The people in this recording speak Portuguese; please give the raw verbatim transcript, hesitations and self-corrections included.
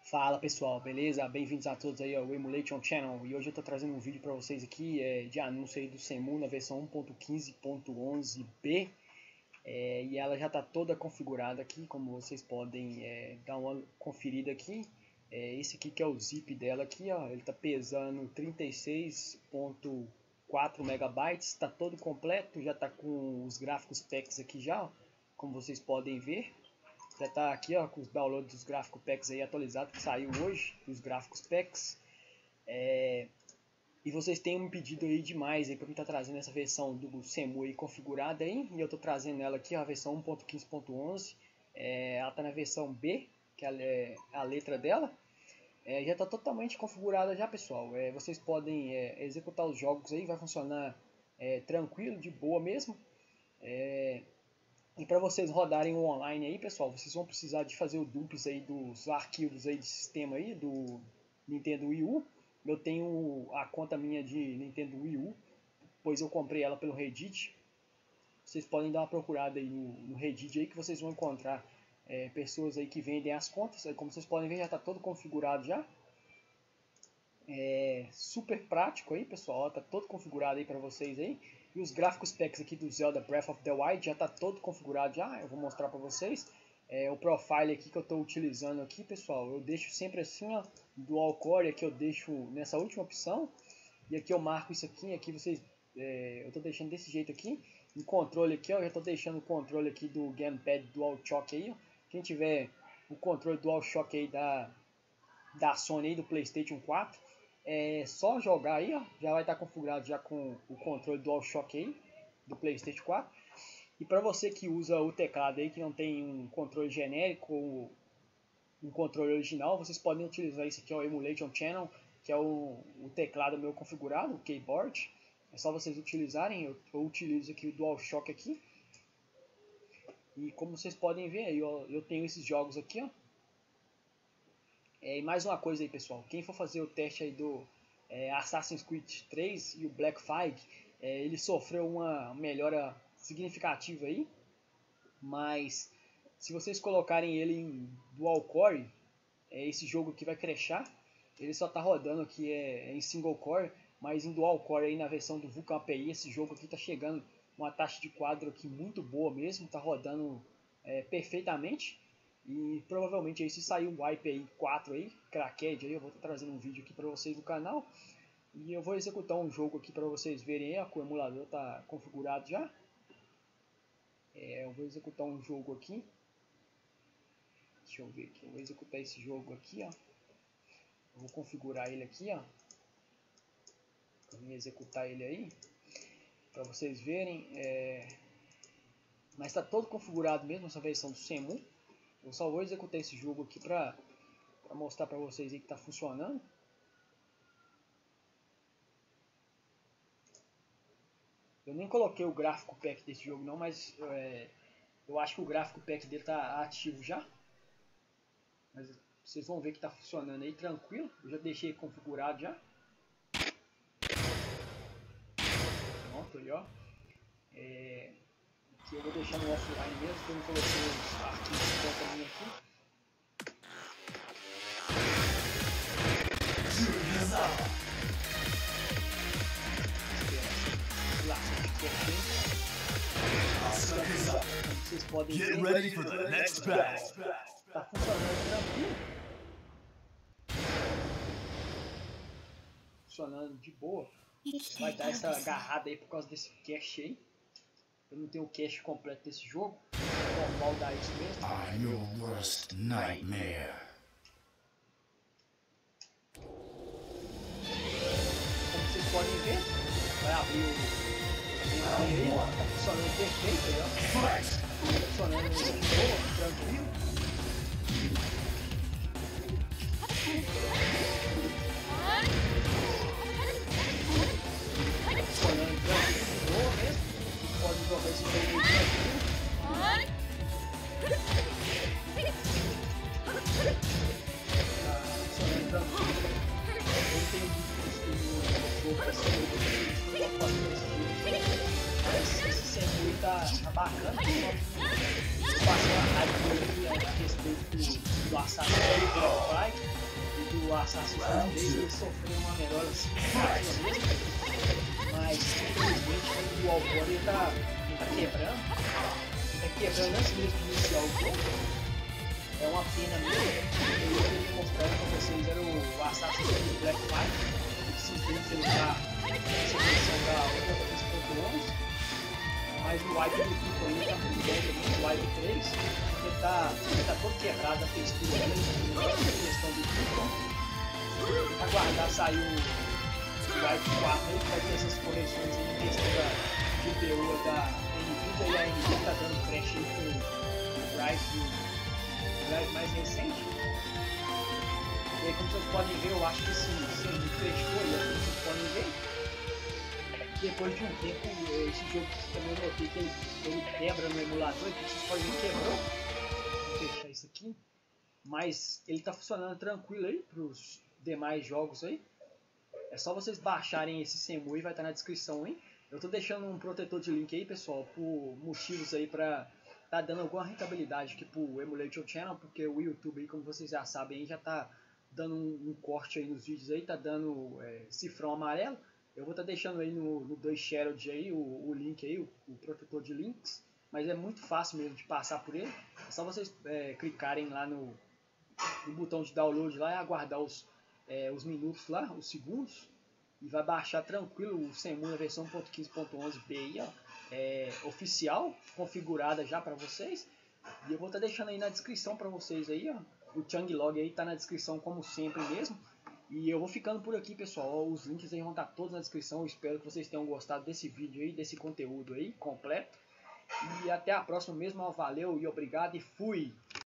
Fala pessoal, beleza? Bem-vindos a todos aí ao Emulation Channel. E hoje eu tô trazendo um vídeo para vocês aqui é, de anúncio aí do Shenmue na versão um ponto quinze ponto onze b. É, e ela já tá toda configurada aqui, como vocês podem é, dar uma conferida aqui. É, esse aqui que é o zip dela aqui, ó, ele tá pesando trinta e seis ponto quatro megabytes, tá todo completo, já tá com os gráficos packs aqui já, ó, como vocês podem ver. Já está aqui ó, com os downloads dos gráficos packs aí atualizados, que saiu hoje, dos gráficos packs. É... E vocês têm um pedido aí demais aí para mim estar tá trazendo essa versão do Shenmue aí configurada aí. E eu estou trazendo ela aqui, ó, a versão um ponto quinze ponto onze. É... Ela está na versão B, que é a letra dela. É... Já está totalmente configurada já, pessoal. É... Vocês podem é, executar os jogos aí, vai funcionar é, tranquilo, de boa mesmo. É... E para vocês rodarem o online aí, pessoal, vocês vão precisar de fazer o dumps aí dos arquivos aí de sistema aí do Nintendo Wii U. Eu tenho a conta minha de Nintendo Wii U, pois eu comprei ela pelo Reddit. Vocês podem dar uma procurada aí no, no Reddit aí que vocês vão encontrar é, pessoas aí que vendem as contas. Como vocês podem ver, já está todo configurado já. É super prático aí, pessoal, está todo configurado aí para vocês aí. E os gráficos packs aqui do Zelda Breath of the Wild já está todo configurado já, eu vou mostrar para vocês. É, o profile aqui que eu estou utilizando aqui, pessoal, eu deixo sempre assim, ó, dual core aqui eu deixo nessa última opção. E aqui eu marco isso aqui, aqui vocês, é, eu estou deixando desse jeito aqui. Em controle aqui, ó, eu já estou deixando o controle aqui do Gamepad DualShock aí, ó. Quem tiver o controle DualShock aí da, da Sony aí, do PlayStation quatro, é só jogar aí, ó, já vai estar configurado já com o controle DualShock aí, do PlayStation quatro. E para você que usa o teclado aí, que não tem um controle genérico ou um controle original, vocês podem utilizar isso aqui, ó, o Emulation Channel, que é o, o teclado meu configurado, o keyboard. É só vocês utilizarem, eu, eu utilizo aqui o DualShock aqui. E como vocês podem ver, eu, eu tenho esses jogos aqui, ó. É, e mais uma coisa aí, pessoal, quem for fazer o teste aí do é, Assassin's Creed três e o Black Flag, é, ele sofreu uma melhora significativa aí, mas se vocês colocarem ele em dual core, é, esse jogo aqui vai crashar. Ele só está rodando aqui é, em single core, mas em dual core aí na versão do Vulkan A P I, esse jogo aqui está chegando uma taxa de quadro aqui muito boa mesmo, está rodando é, perfeitamente. E provavelmente aí se sair um I P I quatro aí, Cracked aí, eu vou estar trazendo um vídeo aqui para vocês no canal. E eu vou executar um jogo aqui para vocês verem aí, ó, que o emulador está configurado já. É, eu vou executar um jogo aqui. Deixa eu ver aqui, eu vou executar esse jogo aqui, ó. Eu vou configurar ele aqui, ó. Eu vou executar ele aí, para vocês verem. É... Mas está todo configurado mesmo essa versão do Shenmue. Eu só vou executar esse jogo aqui para mostrar para vocês aí que está funcionando. Eu nem coloquei o gráfico pack desse jogo não, mas é, eu acho que o gráfico pack dele está ativo já. Mas vocês vão ver que está funcionando aí tranquilo. Eu já deixei configurado já. Pronto aí, ó. É... Aqui eu vou deixar no offline mesmo, porque eu não coloquei os arquivos de conta minha aqui. Como vocês podem ver, tá funcionando tranquilo. Funcionando de boa. Vai dar essa agarrada aí por causa desse cache aí. Eu não tenho o cache completo desse jogo. É normal dar isso mesmo. I'm your worst nightmare. Como vocês podem ver, vai abrir o aí, ó. Tá funcionando perfeito aí, ó. Tá funcionando de boa, tranquilo. Funcionando tranquilo, de boa mesmo. Pode jogar esse jogo aqui. Tá funcionando tranquilo. Eu tenho visto o jogo assim, eu tô fazendo esse jogo. Mas esse Shenmue tá, tá bacana. Eu passei uma raiva aqui a respeito do, do Assassin's Creed Black Flag. Assassin's Creed três ele sofreu uma melhora significativa mesmo, mas infelizmente o Alcor ele tá, ele tá quebrando, ele tá quebrando antes mesmo de iniciar o jogo. É uma pena mesmo. Eu queria mostrar para vocês era o Assassin's Creed Black Flag, que simplesmente ele tá nessa versão da outra ponto onze, mas o wipe do tipo aí tá muito bem também, o wipe três, ele tá, ele tá todo quebrado a textura dele, a questão do tipo. Aguardar sair o, o wipe quatro aí, que vai ter essas correções aí, em questão da G P U da Nvidia, e a Nvidia tá dando crash aí pro drive mais recente. E aí, como vocês podem ver, eu acho que esse servidor fechou aí, como vocês podem ver. Depois de um tempo, esse jogo também eu notei que ele, ele quebra no emulador, que vocês podem ver que quebrou. Vou fechar isso aqui. Mas ele está funcionando tranquilo aí para os demais jogos aí. É só vocês baixarem esse Shenmue e vai estar na descrição, hein? Eu estou deixando um protetor de link aí, pessoal, por motivos aí para tá dando alguma rentabilidade aqui pro Emulation Channel, porque o YouTube aí, como vocês já sabem, já tá dando um, um corte aí nos vídeos aí, tá dando é, cifrão amarelo. Eu vou estar tá deixando aí no, no dois Sherald aí o, o link aí, o, o protetor de links, mas é muito fácil mesmo de passar por ele. É só vocês é, clicarem lá no, no botão de download lá e aguardar os, é, os minutos lá, os segundos, e vai baixar tranquilo o Shenmue na versão um ponto quinze ponto onze b aí, ó. É, oficial, configurada já para vocês, e eu vou estar tá deixando aí na descrição para vocês aí, ó, o Changelog aí tá na descrição como sempre mesmo, e eu vou ficando por aqui, pessoal. Os links aí vão estar todos na descrição. Eu espero que vocês tenham gostado desse vídeo aí, desse conteúdo aí completo, e até a próxima mesmo. Valeu e obrigado e fui!